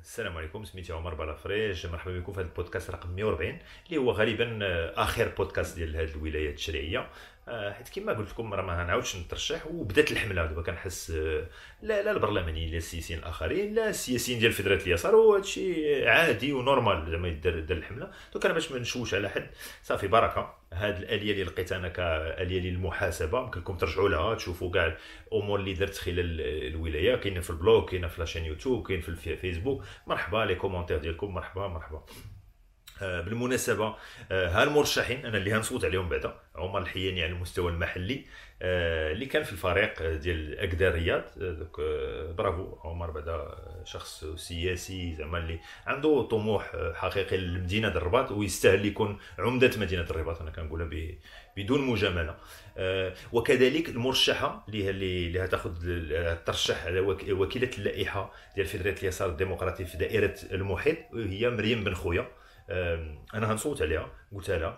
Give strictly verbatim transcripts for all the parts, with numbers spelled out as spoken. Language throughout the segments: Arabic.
السلام عليكم، سميتي عمر بلافريج. مرحبا بكم في هذا البودكاست رقم مية وأربعين اللي هو غالبا آه، اخر بودكاست ديال هذه الولايات التشريعيه. آه، حيت كما قلت لكم راه ما غنعاودش نترشح، وبدات الحمله دابا كنحس. آه، لا لا البرلمانيين لا السياسيين الاخرين لا السياسيين ديال فدراليه اليسار، وهذا الشيء عادي ونورمال زعما يدار دار الحمله. دونك انا باش ما نشوش على حد صافي بركه. هاد الاليه اللي لقيت انا كاليه للمحاسبه يمكن لكم ترجعوا لها تشوفوا كاع الامور اللي درت خلال الولايه. كاينه في البلوج، كاينه في لاشين يوتيوب، كاين في الفيسبوك. مرحبا لي كومونتير ديالكم، مرحبا مرحبا. آه، بالمناسبه، آه، ها المرشحين انا اللي غنصوت عليهم بعدا: عمر الحياني على المستوى المحلي، آه، اللي كان في الفريق ديال اكدا الرياض. آه، دوك آه، برافو عمر، بعدا شخص سياسي زعما اللي عنده طموح آه، حقيقي للمدينه ديال الرباط، ويستاهل يكون عمده مدينه الرباط. انا كنقولها ب- بدون مجامله. آه، وكذلك المرشحه اللي اللي اللي هتاخذ الترشح على وك- وكيله اللائحه ديال فدراليه اليسار الديمقراطي في دائره المحيط، هي مريم بن خويا. آم، انا غنصوت عليها، قلت لها.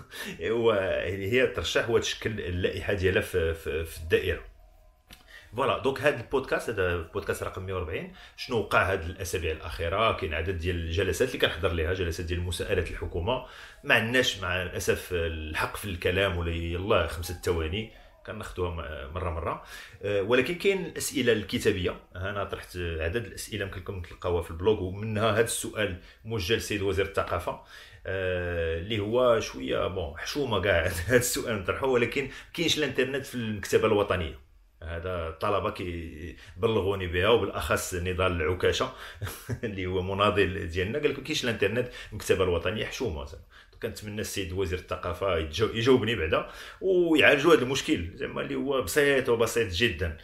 وهي ترشح وتشكل اللائحه ديالها في, في, في الدائره. فوالا دونك هذا البودكاست، هذا البودكاست رقم مية وأربعين. شنو وقع هذه الاسابيع الاخيره؟ كاين عدد ديال الجلسات اللي كنحضر ليها، جلسات ديال مساءله الحكومه. ما عندناش مع الاسف الحق في الكلام، ولا يلا خمسة ثواني كناخذوها مره مره. أه، ولكن كاين الاسئله الكتابيه. انا طرحت عدد الاسئله يمكن لكم تلقاوها في البلوج، ومنها هذا السؤال موجه للسيد وزير الثقافه. أه، اللي هو شويه بون حشومه كاع هذا السؤال نطرحه، ولكن كاينش الانترنت في المكتبه الوطنيه. هذا الطلبه كيبلغوني بها، وبالاخص نضال العكاشه اللي هو مناضل ديالنا، قال لك كاينش الانترنت المكتبه الوطنيه حشومه. زعما كنتمنى السيد وزير الثقافه يتجاو- يجاوبني بعدا ويعالجوا هذا المشكل زعما اللي هو بسيط وبسيط جدا.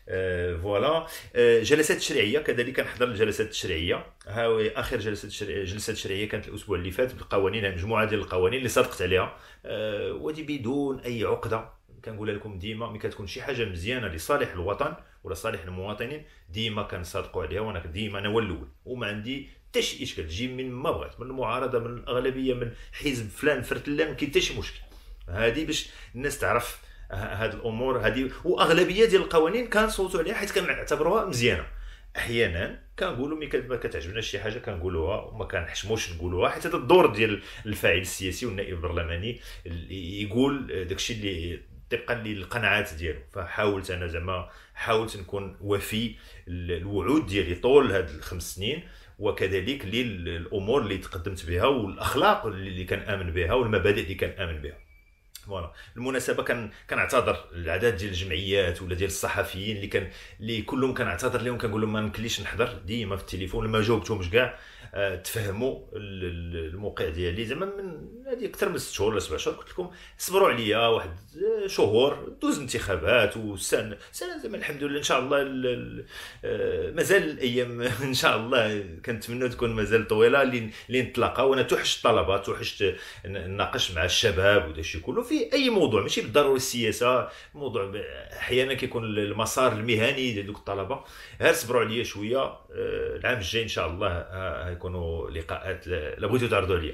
آه فوالا. آه جلسات تشريعيه كذلك كنحضر الجلسات التشريعيه. ها اخر جلسه تشريعيه جلسه تشريعيه كانت الاسبوع اللي فات بالقوانين، مجموعه ديال القوانين اللي صدقت عليها. آه ودي بدون اي عقده. كنقولها لكم ديما ملي كتكون شي حاجه مزيانه لصالح الوطن ولا صالح المواطنين، ديما كنصادقوا عليها. وانا ديما انا هو الاول، وما عندي حتى شي اشكال. تجي من ما بغات، من المعارضه، من الاغلبيه، من حزب فلان فرتلان، ما كاين حتى شي مشكل. هذه باش الناس تعرف هاد الامور هذه. واغلبيه ديال القوانين كنصوتوا عليها حيت كنعتبروها مزيانه. احيانا كنقولوا ملي كت- ما كتعجبناش شي حاجه كنقولوها، وما كنحشموش نقولوها، حيت هذا الدور ديال الفاعل السياسي والنائب البرلماني اللي يقول داكشي اللي طبقا للقناعات ديالو. فحاولت انا زعما حاولت نكون وفي الوعود ديالي طول هاد الخمس سنين، وكذلك للامور اللي تقدمت بها والاخلاق اللي كنامن بها والمبادئ اللي كنامن بها. فوالا. بالمناسبه كان كنعتذر العدد ديال الجمعيات ولا ديال الصحفيين اللي كان اللي كلهم كنعتذر لهم، كنقول لهم ما يمكنليش نحضر ديما في التليفون، لما جاوبتهمش كاع. آه، تفهموا ال- ال- الموقع ديالي زعما من هذه اكثر من ست شهور ولا سبع شهور قلت لكم صبروا عليا واحد آه، شهور دوز انتخابات وسنه سنه زعما الحمد لله ان شاء الله. ال- ال- آه، مازال الايام ان شاء الله كنتمنى تكون مازال طويله اللي اللي نتلاقى. وانا توحشت الطلبات، توحشت نناقش مع الشباب ودا الشيء كله في اي موضوع، ماشي بالضروري السياسه. موضوع ب- احيانا كيكون المسار المهني ديال دوك الطلبه. غير صبروا عليا شويه. آه، العام الجاي ان شاء الله آه، غيكونوا لقاءات لا بغيتو تعرضوا عليا.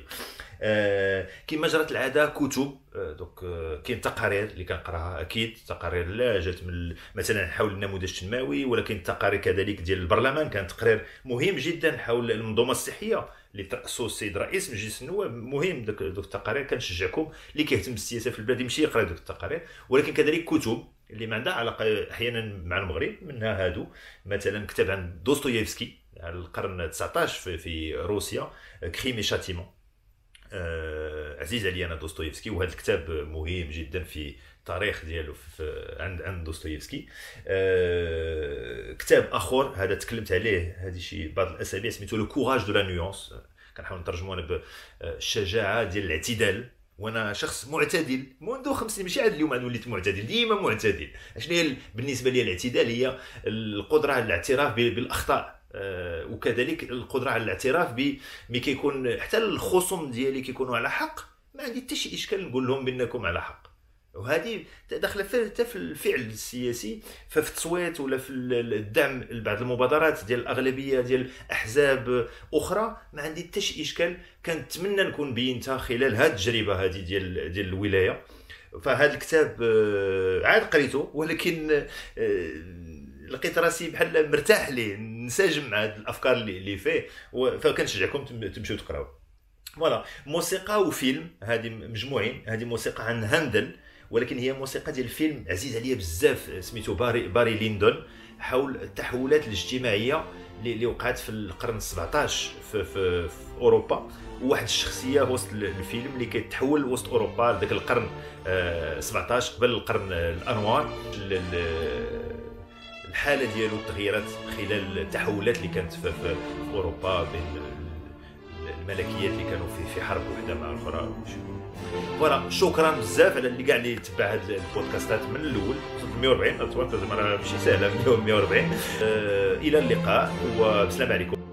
آه، كما جرت العاده كتب. آه، دوك آه، كاين تقارير اللي كنقراها اكيد، تقارير لا جات من ال- مثلا حول النموذج التنموي، ولكن تقارير كذلك ديال البرلمان. كان تقرير مهم جدا حول المنظومه الصحيه اللي ترأسه السيد رئيس مجلس النواب. مهم دوك دوك التقارير. كنشجعكم اللي كيهتم بالسياسه في البلاد يمشي يقرا دوك التقارير. ولكن كذلك كتب اللي ما عندها علاقه احيانا مع المغرب، منها هادو مثلا كتاب عن دوستويفسكي على القرن تسعطاش في, في روسيا، كريم شاتيمون. آه، عزيز علي انا دوستويفسكي، وهذا الكتاب مهم جدا في التاريخ ديالو في عند عند دوستويفسكي. آه، كتاب اخر هذا تكلمت عليه هذه شي بعض الاسابيع، سميتو لو كوراج دو لا نيونس. كنحاول نترجمو انا بالشجاعه ديال الاعتدال. وانا شخص معتدل منذ خمس سنين، ماشي عاد اليوم عاد وليت معتدل، ديما معتدل. شنو هي بالنسبه لي الاعتدال؟ هي القدره على الاعتراف بال- بالاخطاء. آه، وكذلك القدره على الاعتراف ب ملي كيكون حتى الخصوم ديالي كيكونوا على حق، ما عندي حتى شي اشكال نقول لهم بانكم على حق. وهذه داخله في حتى في الفعل السياسي، ففي التصويت ولا في الدعم لبعض المبادرات ديال الاغلبيه ديال احزاب اخرى. ما عندي حتى شي اشكال. كنتمنى نكون بينتها خلال هذه التجربه هذه ديال ديال الولايه. فهذا الكتاب آه، عاد قريته، ولكن آه، لقيت راسي بحال مرتاح ليه، نسجم مع هاد الافكار اللي اللي فيه، فكنشجعكم تمشيو تقراو. فوالا موسيقى وفيلم هذه مجموعين. هذه موسيقى عن هاندل، ولكن هي موسيقى ديال فيلم عزيز عليا بزاف سميتو باري باري ليندون، حول التحولات الاجتماعيه اللي وقعت في القرن السبعطاش في, في, في اوروبا، وواحد الشخصيه وسط الفيلم اللي كيتحول وسط اوروبا ذاك القرن سبعطاش قبل القرن الانوار. الحاله ديالو التغييرات خلال التحولات اللي كانت في, في اوروبا بين الملكيات اللي كانوا في في حرب وحده مع الاخرى. فوالا شكرا بزاف على اللي كاع اللي تبع هاد البودكاستات من الاول وصلت مية وأربعين. اتوقع زعما ماشي سهله مية وأربعين. الى اللقاء وبسلام عليكم.